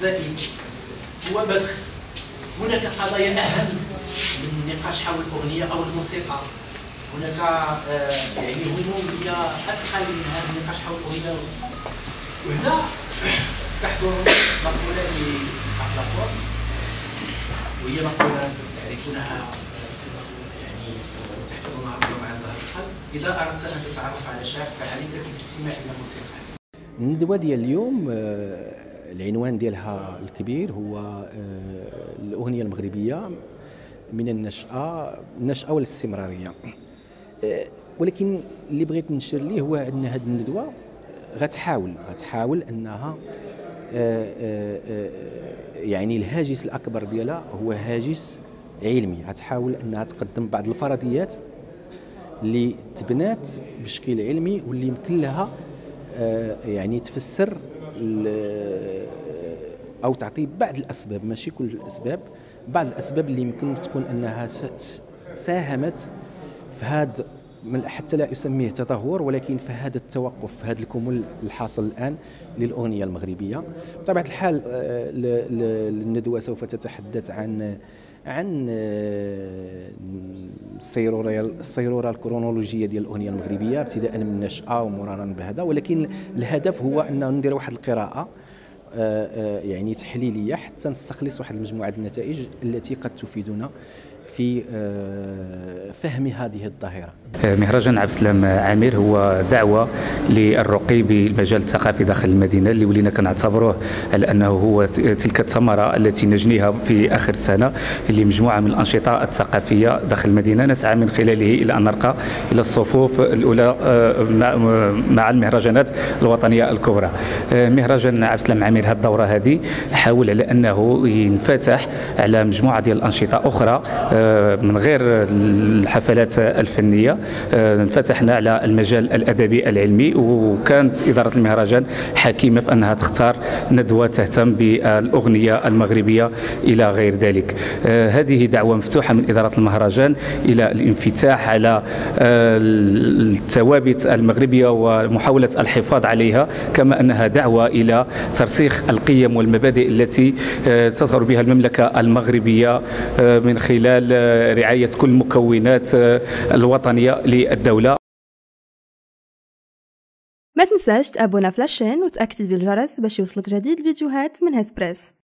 أعزائي هو بدخ. هناك قضايا أهم من النقاش حول الأغنية أو الموسيقى. هناك يعني هموم هي أثقل من هذا النقاش حول الأغنية. وهنا تحضر مقولة لأفلاطون، وهي مقولة ستعرفونها يعني تحفظونها مع ظهر القلب: إذا أردت أن تتعرف على شاب فعليك بالاستماع إلى موسيقى. الندوة ديال اليوم العنوان ديالها الكبير هو الأغنية المغربية من النشأة والاستمرارية. ولكن اللي بغيت نشير ليه هو أن هذه الندوة غتحاول أنها يعني الهاجس الأكبر ديالها هو هاجس علمي. غتحاول أنها تقدم بعض الفرضيات اللي تبنات بشكل علمي واللي يمكن لها يعني تفسر أو تعطي بعض الأسباب، ماشي كل الأسباب، بعض الأسباب اللي يمكن تكون أنها ساهمت في هذا، حتى لا أسميه تدهور، ولكن في هذا التوقف، في هذا الكمول الحاصل الآن للأغنية المغربية. بطبيعة الحال الندوة سوف تتحدث عن السيرورة الكرونولوجية ديال الأغنية المغربية ابتداء من النشأة ومرورا بهذا، ولكن الهدف هو أن ندير واحد القراءة يعني تحليلية حتى نستخلص واحد المجموعة النتائج التي قد تفيدنا في فهم هذه الظاهرة. مهرجان عبد السلام عامر هو دعوة للرقي بالمجال الثقافي داخل المدينة، اللي ولينا كنعتبروه على أنه هو تلك الثمرة التي نجنيها في آخر السنة، اللي مجموعة من الأنشطة الثقافية داخل المدينة نسعى من خلاله إلى أن نرقى إلى الصفوف الأولى مع المهرجانات الوطنية الكبرى. مهرجان عبد السلام عامر هذه الدورة هذه حاول على أنه ينفتح على مجموعة ديال الأنشطة أخرى من غير الحفلات الفنية. انفتحنا على المجال الأدبي العلمي، وكانت إدارة المهرجان حكيمة في أنها تختار ندوة تهتم بالأغنية المغربية إلى غير ذلك. هذه دعوة مفتوحة من إدارة المهرجان إلى الانفتاح على الثوابت المغربية ومحاولة الحفاظ عليها، كما أنها دعوة إلى ترسيخ القيم والمبادئ التي تظهر بها المملكة المغربية من خلال رعاية كل المكونات الوطنية للدولة. ما تنساش تابونا في لاشين وتأكد بالجرس باش يوصلك جديد الفيديوهات من هسبريس.